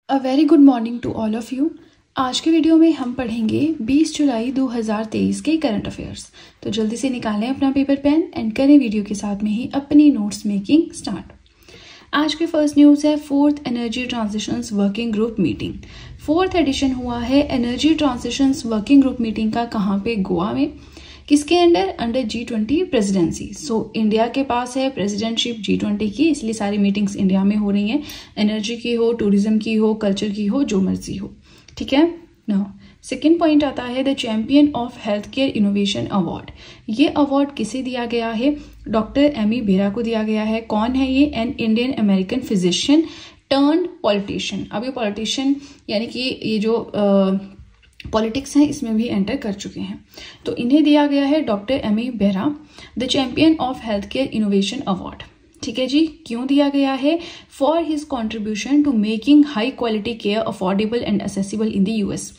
A very good morning to all of you. आज के video में हम पढ़ेंगे 20 जुलाई 2023 के करंट अफेयर्स। तो जल्दी से निकालें अपना पेपर पेन एंड करें वीडियो के साथ में ही अपनी नोट्स मेकिंग स्टार्ट। आज की फर्स्ट न्यूज़ है 4th energy transitions working group meeting. 4th edition हुआ है energy transitions working group meeting का। कहाँ पे? गोवा में। किसके under G20 presidency. So India के पास है प्रेसिडेंटशिप G20 की, इसलिए सारी मीटिंग्स इंडिया में हो रही हैं। एनर्जी की हो, टूरिज्म की हो, कल्चर की हो, जो मर्जी हो। ठीक है। नाउ सेकेंड पॉइंट आता है the champion of health care innovation award. ये अवार्ड किसे दिया गया है? डॉक्टर एमी बेरा को दिया गया है। कौन है ये? An Indian American physician turned politician. अब ये पॉलिटिशियन यानी कि ये जो पॉलिटिक्स हैं इसमें भी एंटर कर चुके हैं। तो इन्हें दिया गया है doctor Ami Bera the champion of health care innovation award. ठीक है जी। क्यों दिया गया है? For his contribution to making high quality care affordable and accessible in the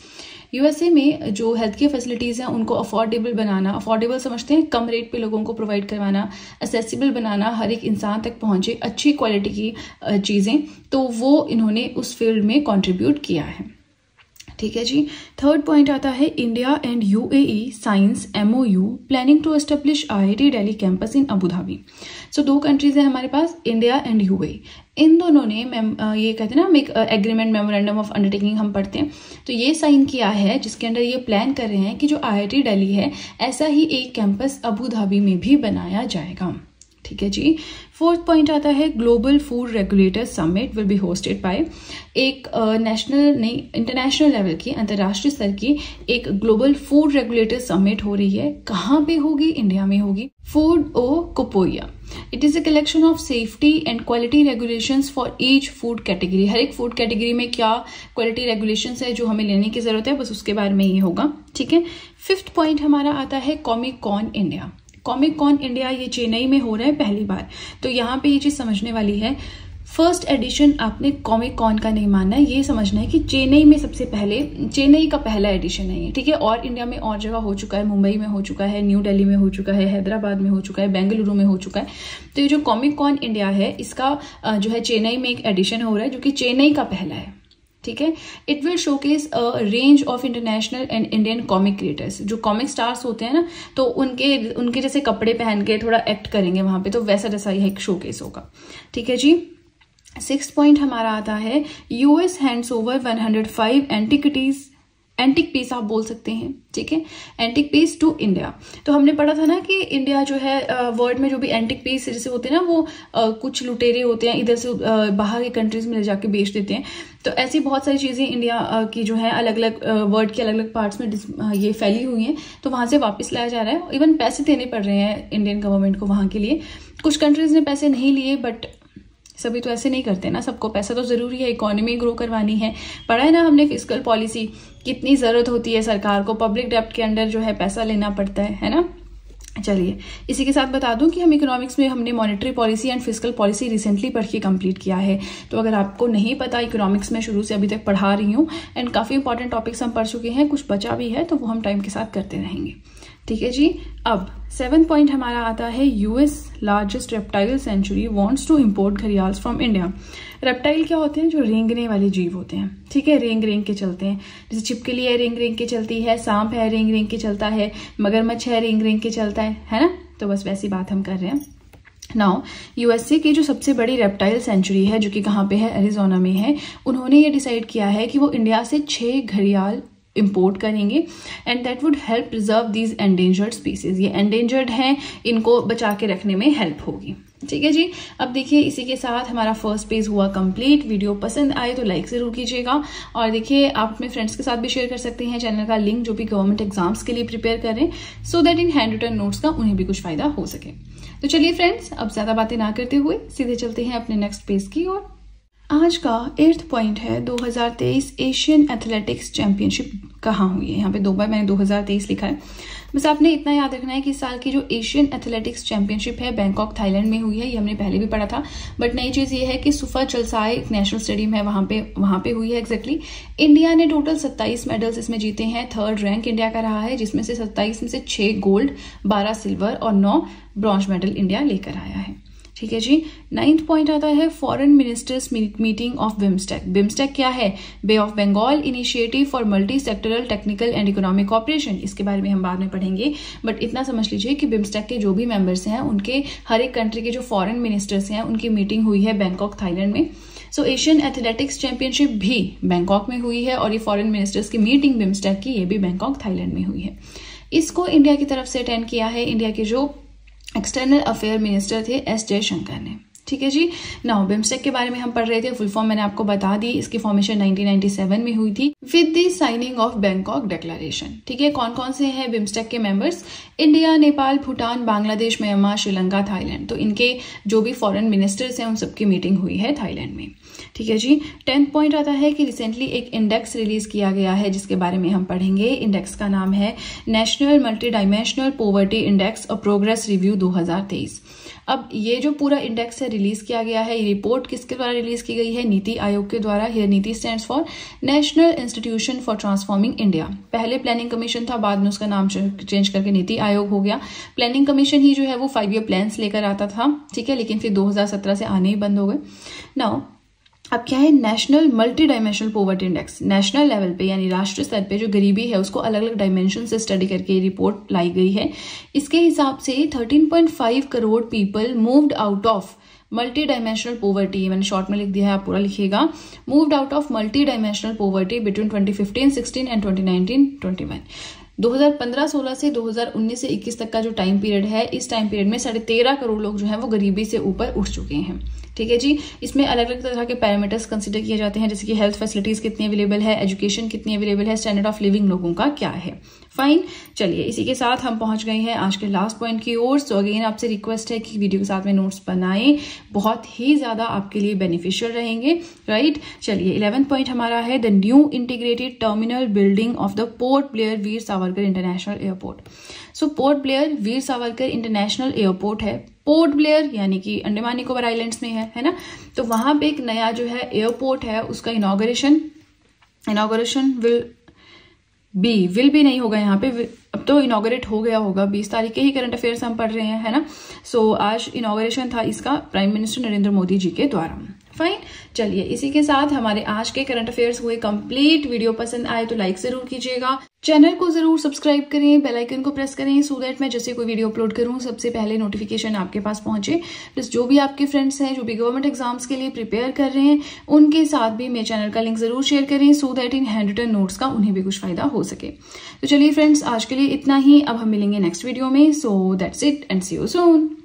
USA में जो हेल्थ केयर फैसिलिटीज़ हैं उनको अफोर्डेबल बनाना, अफोर्डेबल समझते हैं कम रेट पे लोगों को प्रोवाइड करवाना, एक्सेसिबल बनाना, हर एक इंसान तक पहुंचे अच्छी क्वालिटी की चीज़ें, तो वो इन्होंने उस फील्ड में कॉन्ट्रीब्यूट किया है। ठीक है जी। थर्ड पॉइंट आता है India and UAE science MOU planning to establish IIT Delhi campus in Abu Dhabi. So दो कंट्रीज हैं हमारे पास, इंडिया एंड UAE। इन दोनों ने ये कहते हैं ना एक एग्रीमेंट मेमोरेंडम ऑफ अंडरटेकिंग हम पढ़ते हैं, तो ये साइन किया है जिसके अंदर ये प्लान कर रहे हैं कि जो IIT दिल्ली है ऐसा ही एक कैंपस अबू धाबी में भी बनाया जाएगा। ठीक है जी। फोर्थ पॉइंट आता है global food regulator summit will be hosted by. एक नेशनल नहीं इंटरनेशनल लेवल की, अंतर्राष्ट्रीय स्तर की एक ग्लोबल फूड रेगुलेटर समिट हो रही है। कहाँ पे होगी? इंडिया में होगी। Food o copoeia. It is a collection of safety and quality regulations for each food category. हर एक फूड कैटेगरी में क्या क्वालिटी रेगुलेशंस है जो हमें लेने की जरूरत है, बस उसके बारे में ये होगा। ठीक है। फिफ्थ पॉइंट हमारा आता है Comic Con India. Comic Con India ये चेन्नई में हो रहा है पहली बार। तो यहाँ पे ये चीज समझने वाली है, फर्स्ट एडिशन आपने कॉमिक कॉन का नहीं मानना है, ये समझना है कि चेन्नई में सबसे पहले, चेन्नई का पहला एडिशन है ये। ठीक है। और इंडिया में और जगह हो चुका है, मुंबई में हो चुका है, न्यू दिल्ली में हो चुका है, हैदराबाद में हो चुका है, बेंगलुरु में हो चुका है। तो ये जो कॉमिक कॉन इंडिया है इसका जो है चेन्नई में एक एडिशन हो रहा है जो कि चेन्नई का पहला है। ठीक है। It will showcase a range of international and Indian comic creators. जो कॉमिक स्टार्स होते हैं ना, तो उनके जैसे कपड़े पहन के थोड़ा एक्ट करेंगे वहां पे, तो वैसा जैसा यह एक शोकेस होगा। ठीक है जी। सिक्स्थ पॉइंट हमारा आता है US hands over 105 antique piece आप बोल सकते हैं। ठीक है। Antique piece to India. तो हमने पढ़ा था ना कि इंडिया जो है वर्ल्ड में जो भी एंटिक पीस जैसे होते हैं ना, वो कुछ लुटेरे होते हैं इधर से बाहर के कंट्रीज में ले जाके बेच देते हैं। तो ऐसी बहुत सारी चीजें इंडिया की जो है अलग अलग वर्ल्ड के अलग अलग पार्ट्स में ये फैली हुई हैं, तो वहां से वापस लाया जा रहा है। इवन पैसे देने पड़ रहे हैं इंडियन गवर्नमेंट को वहां के लिए। कुछ कंट्रीज ने पैसे नहीं लिए, बट सभी तो ऐसे नहीं करते ना, सबको पैसा तो जरूरी है, इकोनॉमी ग्रो करवानी है। पढ़ा है ना हमने फिस्कल पॉलिसी, कितनी जरूरत होती है सरकार को, पब्लिक डेब्ट के अंडर जो है पैसा लेना पड़ता है ना। चलिए इसी के साथ बता दूं कि हम इकोनॉमिक्स में हमने monetary policy and fiscal policy recently पढ़ के कंप्लीट किया है। तो अगर आपको नहीं पता, इकोनॉमिक्स में शुरू से अभी तक पढ़ा रही हूँ एंड काफी इंपॉर्टेंट टॉपिक्स हम पढ़ चुके हैं, कुछ बचा भी है तो वो हम टाइम के साथ करते रहेंगे। ठीक है जी। अब 7th पॉइंट हमारा आता है US largest reptile sanctuary wants to import gharials from India. Reptile क्या होते हैं? जो रेंगने वाले जीव होते हैं। ठीक है। रेंग के चलते हैं, जैसे छिपकली है रेंग के चलती है, सांप है रेंग के चलता है, मगरमच्छ है रेंग के चलता है ना। तो बस वैसी बात हम कर रहे हैं। नाउ USA की जो सबसे बड़ी रेप्टाइल सेंचुरी है जो कि कहाँ पे है? एरिजोना में है। उन्होंने ये डिसाइड किया है कि वो इंडिया से 6 घड़ियाल इंपोर्ट करेंगे and that would help preserve these endangered species. ये एंडेंजर्ड हैं, इनको बचा के रखने में हेल्प होगी। ठीक है जी। अब देखिए इसी के साथ हमारा फर्स्ट पेज हुआ कंप्लीट। वीडियो पसंद आए तो लाइक जरूर कीजिएगा, और देखिए आप अपने फ्रेंड्स के साथ भी शेयर कर सकते हैं चैनल का लिंक जो भी गवर्नमेंट एग्जाम्स के लिए प्रिपेयर करें, सो दैट इन हैंड रिटन नोट्स का उन्हें भी कुछ फायदा हो सके। तो चलिए फ्रेंड्स, अब ज्यादा बातें ना करते हुए सीधे चलते हैं अपने नेक्स्ट पेज की ओर। आज का 8th पॉइंट है 2023 एशियन एथलेटिक्स चैंपियनशिप कहाँ हुई है। यहाँ पे 2 बार मैंने 2023 लिखा है, बस आपने इतना याद रखना है कि इस साल की जो एशियन एथलेटिक्स चैंपियनशिप है बैंकॉक थाईलैंड में हुई है। ये हमने पहले भी पढ़ा था, बट नई चीज ये है कि सुफा चलसाई नेशनल स्टेडियम है, वहां पे हुई है एग्जैक्टली। इंडिया ने टोटल 27 मेडल्स इसमें जीते हैं। 3rd रैंक इंडिया का रहा है, जिसमें से 27 में से 6 गोल्ड, 12 सिल्वर और 9 ब्रॉन्ज मेडल इंडिया लेकर आया है। ठीक है जी। 9th पॉइंट आता है foreign ministers meeting of BIMSTEC. BIMSTEC क्या है? Bay of Bengal initiative for multisectoral technical and economic cooperation. इसके बारे में हम बाद में पढ़ेंगे, बट इतना समझ लीजिए कि बिम्स्टेक के जो भी मेंबर्स हैं उनके हर एक कंट्री के जो फॉरेन मिनिस्टर्स हैं उनकी मीटिंग हुई है बैंकॉक थाईलैंड में। सो एशियन एथलेटिक्स चैंपियनशिप भी बैंकॉक में हुई है और ये फॉरेन मिनिस्टर्स की मीटिंग बिम्स्टेक की ये भी बैंकॉक थाईलैंड में हुई है। इसको इंडिया की तरफ से अटेंड किया है इंडिया के जो एक्सटर्नल अफेयर मिनिस्टर थे एस जयशंकर ने। ठीक है जी। नाउ बिम्स्टेक के बारे में हम पढ़ रहे थे, फुल फॉर्म मैंने आपको बता दी। इसकी फॉर्मेशन 1997 में हुई थी with the signing of Bangkok declaration. ठीक है, कौन कौन से हैं बिम्स्टेक के members? India, Nepal, Bhutan, Bangladesh, Myanmar, Sri Lanka, Thailand. तो इनके जो भी फॉरेन मिनिस्टर्स हैं उन सबकी मीटिंग हुई है थाईलैंड में। ठीक है जी। 10th पॉइंट आता है कि रिसेंटली एक इंडेक्स रिलीज किया गया है जिसके बारे में हम पढ़ेंगे। इंडेक्स का नाम है national multidimensional poverty index a progress review 2023। अब ये जो पूरा इंडेक्स है रिलीज किया गया है, ये रिपोर्ट किसके द्वारा रिलीज की गई है? नीति आयोग के द्वारा। Here NITI stands for national institution for transforming India. पहले प्लानिंग कमीशन था, बाद में उसका नाम चेंज करके नीति आयोग हो गया। प्लानिंग कमीशन ही जो है वो 5 ईयर प्लान्स लेकर आता था, ठीक है, लेकिन फिर 2017 से आने ही बंद हो गए। नाउ अब क्या है? National multidimensional poverty index. National level पे यानी राष्ट्रीय स्तर पे जो गरीबी है उसको अलग अलग डायमेंशन से स्टडी करके ये रिपोर्ट लाई गई है। इसके हिसाब से 13.5 crore people moved out of multidimensional poverty, मैंने शॉर्ट में लिख दिया है, आप पूरा लिखिएगा। Moved out of multidimensional poverty between 2015-16 and 2019-21। 2015-16 से 2019 से 21 तक का जो टाइम पीरियड है, इस टाइम पीरियड में 13.5 करोड़ लोग जो हैं वो गरीबी से ऊपर उठ चुके हैं। ठीक है जी। इसमें अलग अलग तरह के पैरामीटर्स कंसीडर किए जाते हैं, जैसे कि हेल्थ फैसिलिटीज कितनी अवेलेबल है, एजुकेशन कितनी अवेलेबल है, स्टैंडर्ड ऑफ लिविंग लोगों का क्या है। फाइन, चलिए इसी के साथ हम पहुंच गए हैं आज के लास्ट पॉइंट की ओर। सो अगेन आपसे रिक्वेस्ट है कि वीडियो के साथ में नोट्स बनाएं, बहुत ही ज्यादा आपके लिए बेनिफिशियल रहेंगे, राइट। चलिए 11th पॉइंट हमारा है the new integrated terminal building of the Port Blair Veer Savarkar international airport. So Port Blair Veer Savarkar international airport है। पोर्ट ब्लेयर यानी कि अंडमान निकोबार आइलैंड्स में है ना। तो वहां पे एक नया जो है एयरपोर्ट है, उसका इनॉग्रेशन विल भी नहीं होगा यहाँ पे, अब तो इनॉग्रेट हो गया होगा। 20 तारीख के ही करंट अफेयर्स हम पढ़ रहे हैं, है ना। सो आज इनॉग्रेशन था इसका प्राइम मिनिस्टर नरेंद्र मोदी जी के द्वारा। फाइन, चलिए इसी के साथ हमारे आज के करंट अफेयर्स हुए कंप्लीट। वीडियो पसंद आए तो लाइक जरूर कीजिएगा, चैनल को जरूर सब्सक्राइब करें, बेल आइकन को प्रेस करें सो दैट मैं जैसे कोई वीडियो अपलोड करूं सबसे पहले नोटिफिकेशन आपके पास पहुंचे। प्लस जो भी आपके फ्रेंड्स हैं जो भी गवर्नमेंट एग्जाम्स के लिए प्रिपेयर कर रहे हैं उनके साथ भी मेरे चैनल का लिंक जरूर शेयर करें सो दैट इन हैंड रिटन नोट्स का उन्हें भी कुछ फायदा हो सके। तो चलिए फ्रेंड्स, आज के लिए इतना ही। अब हम मिलेंगे नेक्स्ट वीडियो में। So that's it and see you soon.